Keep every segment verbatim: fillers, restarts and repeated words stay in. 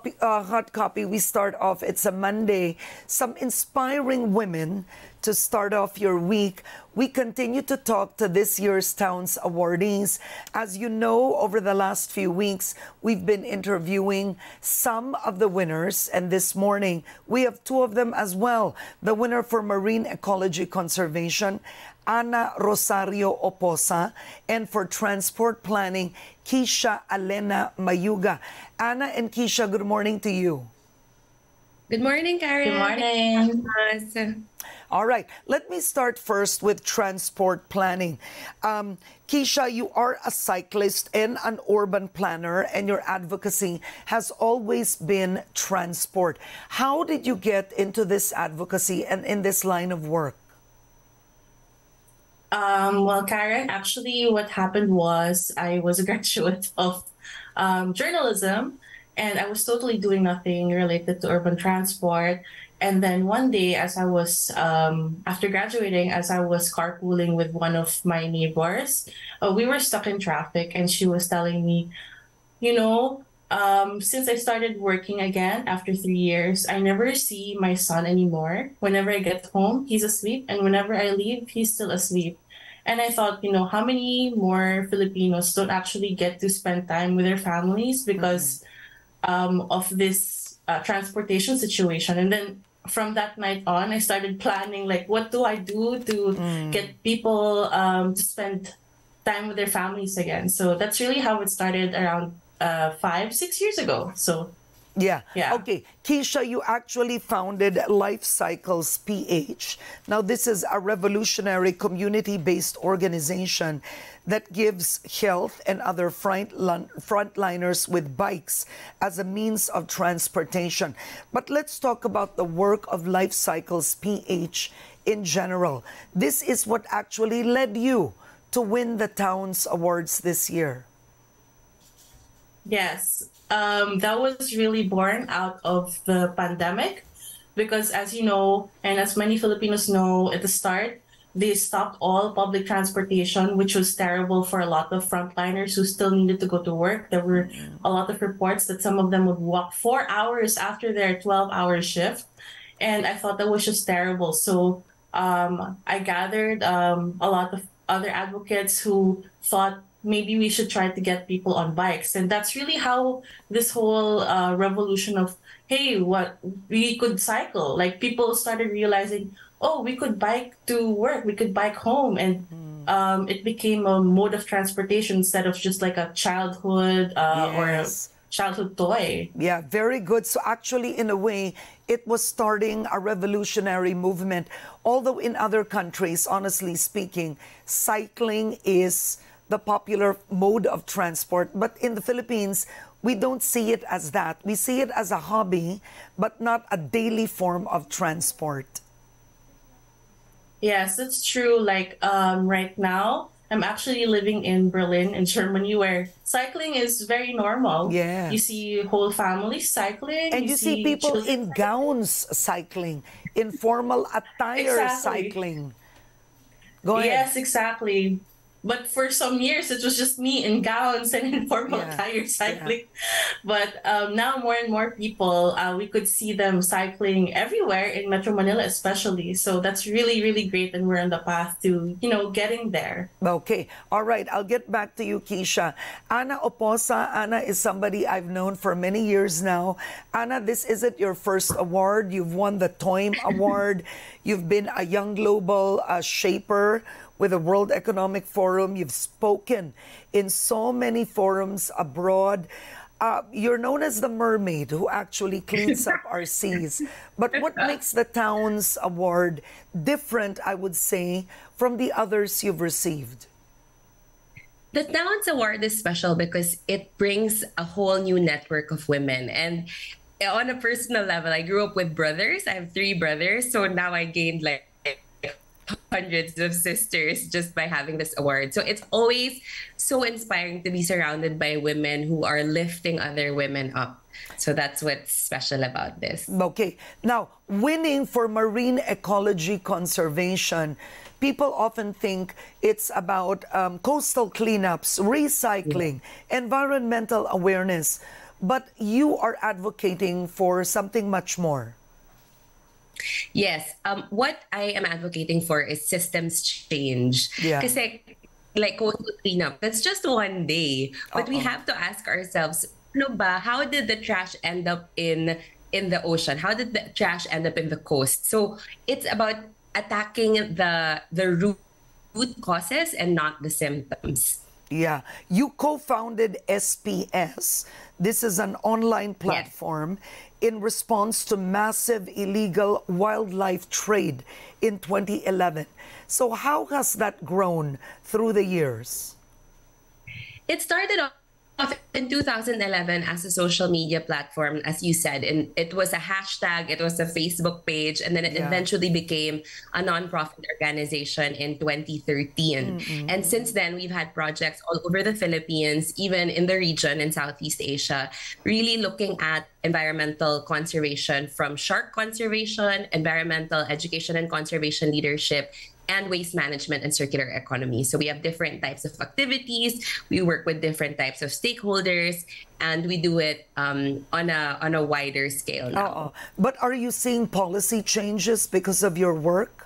copy, uh, hot copy, we start off. It's a Monday. Some inspiring women to start off your week. We continue to talk to this year's Towns awardees. As you know, over the last few weeks, we've been interviewing some of the winners, and this morning we have two of them as well. The winner for Marine Ecology Conservation, Ana Rosario Oposa, and for Transport Planning, Keisha Alena Mayuga. Ana and Keisha, good morning to you. Good morning, Karen. Good morning. All right, let me start first with transport planning. Um, Keisha, you are a cyclist and an urban planner, and your advocacy has always been transport. How did you get into this advocacy and in this line of work? Um, well, Karen, actually what happened was I was a graduate of um, journalism, and I was totally doing nothing related to urban transport. And then one day, as I was, um, after graduating, as I was carpooling with one of my neighbors, uh, we were stuck in traffic, and she was telling me, you know, um, since I started working again after three years, I never see my son anymore. Whenever I get home, he's asleep, and whenever I leave, he's still asleep. And I thought, you know, how many more Filipinos don't actually get to spend time with their families because mm-hmm. um, of this uh, transportation situation? And then from that night on, I started planning, like, what do I do to mm. get people um, to spend time with their families again? So that's really how it started around uh, five, six years ago. So yeah. yeah. Okay. Keisha, you actually founded Life Cycles P H. Now, this is a revolutionary community-based organization that gives health and other front frontliners with bikes as a means of transportation. But let's talk about the work of Life Cycles P H in general. This is what actually led you to win the Towns Awards this year. Yes. Um, that was really born out of the pandemic because, as you know, and as many Filipinos know, at the start, they stopped all public transportation, which was terrible for a lot of frontliners who still needed to go to work. There were a lot of reports that some of them would walk four hours after their twelve-hour shift. And I thought that was just terrible. So um, I gathered um, a lot of other advocates who thought maybe we should try to get people on bikes. And that's really how this whole uh, revolution of, hey, what we could cycle, like people started realizing, oh, we could bike to work, we could bike home. And mm. um, it became a mode of transportation instead of just like a childhood uh, yes. or a childhood toy. Yeah, very good. So actually, in a way, it was starting a revolutionary movement. Although in other countries, honestly speaking, cycling is the popular mode of transport. But in the Philippines, we don't see it as that. We see it as a hobby, but not a daily form of transport. Yes, it's true. Like um, right now, I'm actually living in Berlin, in Germany, where cycling is very normal. Yeah. You see whole families cycling. And you, you see, see people in gowns cycling, in formal attire exactly. cycling. Go ahead. Yes, exactly. But for some years, it was just me in gowns and in formal yeah. attire cycling. Yeah. But um, now more and more people, uh, we could see them cycling everywhere in Metro Manila especially. So that's really, really great. And we're on the path to, you know, getting there. Okay. All right. I'll get back to you, Keisha. Ana Oposa. Ana is somebody I've known for many years now. Ana, this isn't your first award. You've won the TOIM Award. You've been a Young Global uh, Shaper with the World Economic Forum. You've spoken in so many forums abroad. Uh, you're known as the mermaid who actually cleans up our seas. But what makes the Towns Award different, I would say, from the others you've received? The Towns Award is special because it brings a whole new network of women. And on a personal level, I grew up with brothers. I have three brothers. So now I gained like hundreds of sisters just by having this award. So it's always so inspiring to be surrounded by women who are lifting other women up. So that's what's special about this. Okay. Now, winning for marine ecology conservation, people often think it's about um, coastal cleanups, recycling, yeah. environmental awareness. but you are advocating for something much more. Yes. Um, what I am advocating for is systems change. Yeah. Kasi, like coastal cleanup, that's just one day. But we Uh-uh. have to ask ourselves, ano ba, how did the trash end up in in the ocean? How did the trash end up in the coast? So it's about attacking the the root root causes and not the symptoms. Yeah. You co-founded S P S. This is an online platform in response to massive illegal wildlife trade in twenty eleven. So how has that grown through the years? It started off in two thousand eleven as a social media platform, as you said, and it was a hashtag, it was a Facebook page, and then it Yeah. eventually became a nonprofit organization in twenty thirteen. Mm-mm. And since then, we've had projects all over the Philippines, even in the region in Southeast Asia, really looking at environmental conservation, from shark conservation, environmental education and conservation leadership, and waste management and circular economy. So we have different types of activities. We work with different types of stakeholders, and we do it um, on a on a wider scale now. Uh-uh. But are you seeing policy changes because of your work?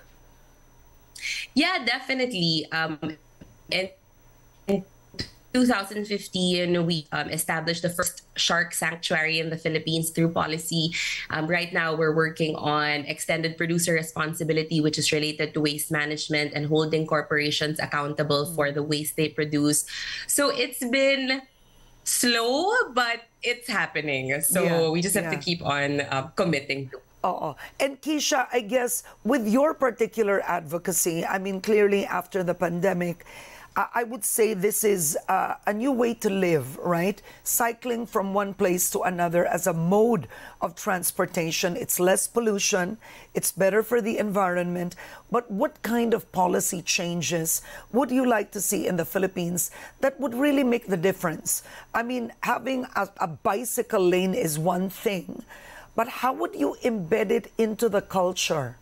Yeah, definitely. Um, in, in two thousand fifteen, we um, established the first shark sanctuary in the Philippines through policy. Um, right now, we're working on extended producer responsibility, which is related to waste management and holding corporations accountable mm. for the waste they produce. So it's been slow, but it's happening. So yeah, we just have yeah. to keep on uh, committing to it. Oh, and Keisha, I guess with your particular advocacy, I mean, clearly after the pandemic, I would say this is uh, a new way to live, right? Cycling from one place to another as a mode of transportation. It's less pollution. It's better for the environment. But what kind of policy changes would you like to see in the Philippines that would really make the difference? I mean, having a, a bicycle lane is one thing, but how would you embed it into the culture?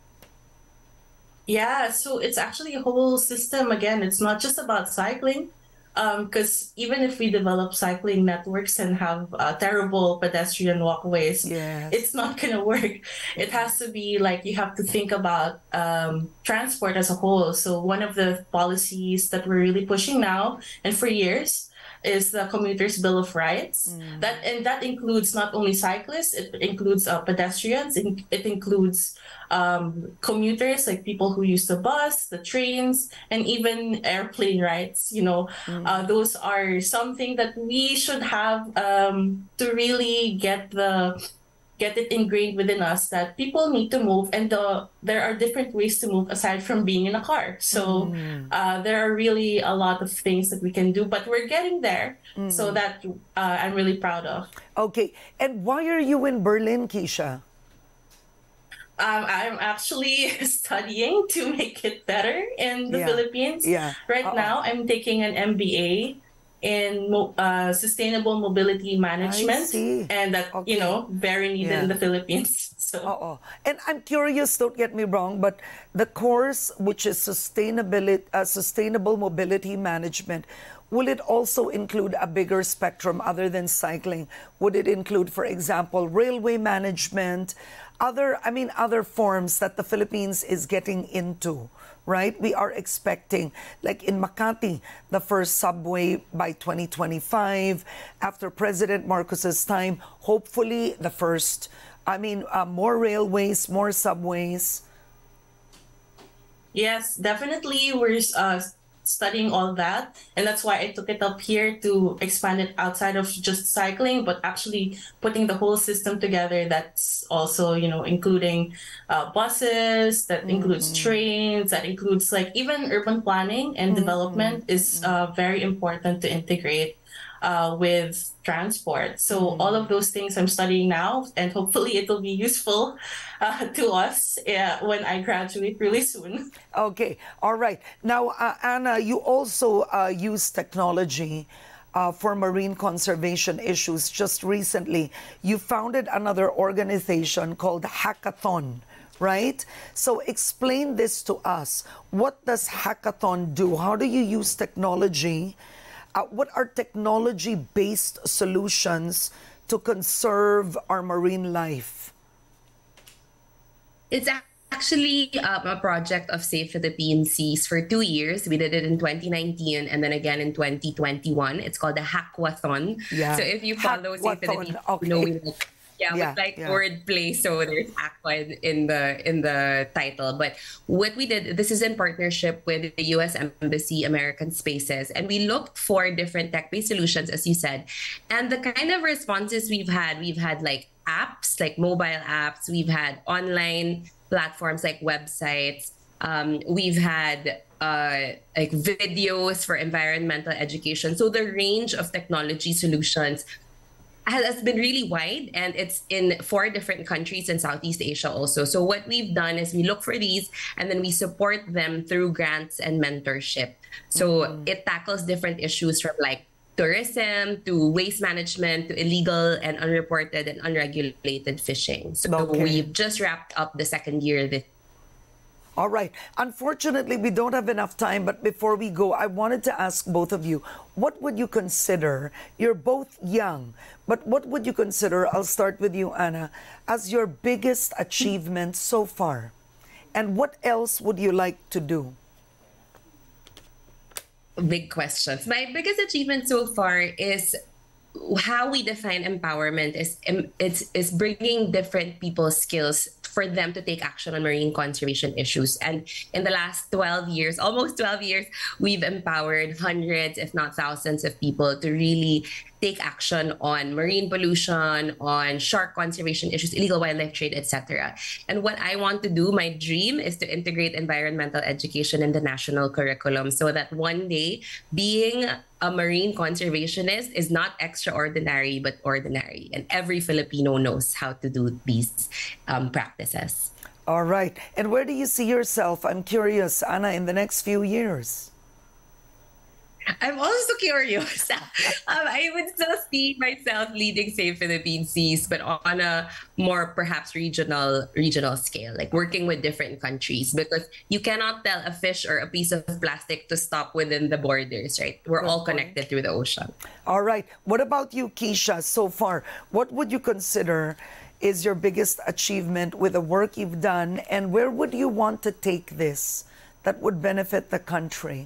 Yeah, so it's actually a whole system. Again, it's not just about cycling, because um, even if we develop cycling networks and have uh, terrible pedestrian walkways, yes. it's not going to work. It has to be like you have to think about um, transport as a whole. So one of the policies that we're really pushing now and for years is the Commuters Bill of Rights. Mm. That and that includes not only cyclists, it includes uh, pedestrians, it, it includes um, commuters, like people who use the bus, the trains, and even airplane rides. You know, mm. uh, those are something that we should have um, to really get the get it ingrained within us that people need to move, and the, there are different ways to move aside from being in a car. So mm. uh, there are really a lot of things that we can do, but we're getting there. Mm. So that uh, I'm really proud of. Okay. And why are you in Berlin, Keisha? Um, I'm actually studying to make it better in the yeah. Philippines. Yeah. Right Uh-oh. now, I'm taking an M B A in uh, sustainable mobility management, and that okay. you know very needed yeah. in the Philippines. So, uh-oh. And I'm curious, don't get me wrong, but the course, which is sustainability, uh, sustainable mobility management, will it also include a bigger spectrum other than cycling? Would it include, for example, railway management, other, I mean, other forms that the Philippines is getting into? Right? We are expecting, like in Makati, the first subway by twenty twenty-five. After President Marcos's time, hopefully the first, I mean, uh, more railways, more subways. Yes, definitely. We're uh, studying all that. And that's why I took it up here to expand it outside of just cycling, but actually putting the whole system together. That's also, you know, including uh, buses, that mm-hmm. includes trains, that includes like even urban planning and mm-hmm. development is uh, very important to integrate uh, with transport. So mm-hmm. all of those things I'm studying now, and hopefully it will be useful uh, to us uh, when I graduate really soon. Okay, all right. Now, uh, Anna, you also uh, use technology uh, for marine conservation issues. Just recently, you founded another organization called Hackathon, right? So explain this to us. What does Hackathon do? How do you use technology Uh, what are technology-based solutions to conserve our marine life? It's actually um, a project of Save Philippine Seas for two years. We did it in twenty nineteen and then again in twenty twenty-one. It's called the Hackathon. Yeah. So if you follow Save Philippine, okay. you know we like Yeah, yeah, with like yeah. wordplay, so there's aqua in, in the in the title. But what we did, this is in partnership with the U S Embassy, American Spaces, and we looked for different tech-based solutions, as you said. And the kind of responses we've had, we've had like apps, like mobile apps, we've had online platforms like websites, um, we've had uh, like videos for environmental education. So the range of technology solutions has been really wide, and it's in four different countries in Southeast Asia also. So what we've done is we look for these and then we support them through grants and mentorship. So mm-hmm. it tackles different issues from like tourism to waste management to illegal and unreported and unregulated fishing. So okay. we've just wrapped up the second year this. All right. Unfortunately, we don't have enough time, but before we go, I wanted to ask both of you, what would you consider, you're both young, but what would you consider, I'll start with you, Anna, as your biggest achievement so far? And what else would you like to do? Big questions. My biggest achievement so far is how we define empowerment is it's is bringing different people's skills for them to take action on marine conservation issues. And in the last twelve years, almost twelve years, we've empowered hundreds, if not thousands of people to really take action on marine pollution, on shark conservation issues, illegal wildlife trade, et cetera. And what I want to do, my dream, is to integrate environmental education in the national curriculum so that one day being a marine conservationist is not extraordinary, but ordinary. And every Filipino knows how to do these um, practices. All right. And where do you see yourself, I'm curious, Anna, in the next few years? I'm also curious. um, I would still see myself leading Save Philippine Seas, but on a more perhaps regional regional scale, like working with different countries, because you cannot tell a fish or a piece of plastic to stop within the borders, right? We're all connected through the ocean. All right. What about you, Keisha, so far? What would you consider is your biggest achievement with the work you've done, and where would you want to take this that would benefit the country?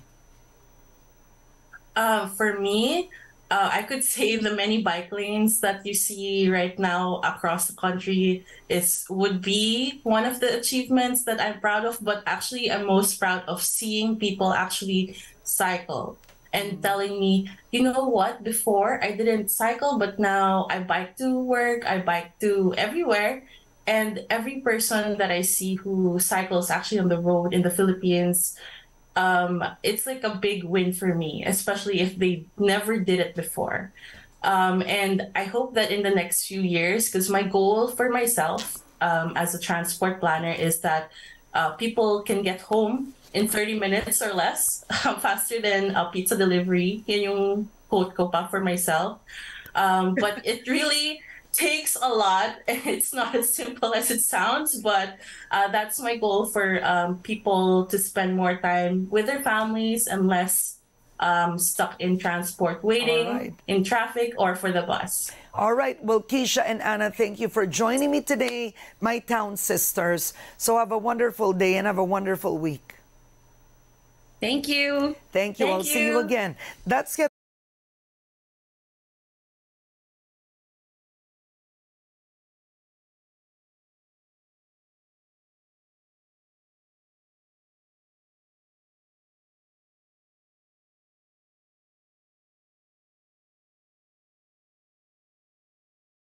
Uh, for me, uh, I could say the many bike lanes that you see right now across the country is would be one of the achievements that I'm proud of. But actually, I'm most proud of seeing people actually cycle and telling me, you know what, before I didn't cycle, but now I bike to work, I bike to everywhere. And every person that I see who cycles actually on the road in the Philippines, Um, it's like a big win for me, especially if they never did it before. Um, and I hope that in the next few years, because my goal for myself um, as a transport planner is that uh, people can get home in thirty minutes or less, faster than a pizza delivery. Yun yung quote ko pa for myself. Um, but it really takes a lot, and it's not as simple as it sounds, but uh, that's my goal for um, people to spend more time with their families and less um, stuck in transport, waiting right. in traffic or for the bus. All right. Well, Keisha and Anna, thank you for joining me today, my town sisters. So have a wonderful day and have a wonderful week. Thank you. Thank you. Thank I'll you. see you again. That's